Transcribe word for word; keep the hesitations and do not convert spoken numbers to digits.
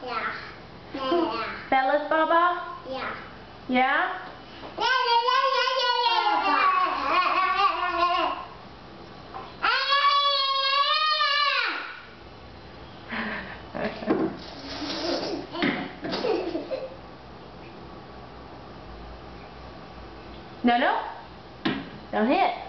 Yeah. Yeah. Bella's Baba? Yeah. Yeah? No, no. Don't hit.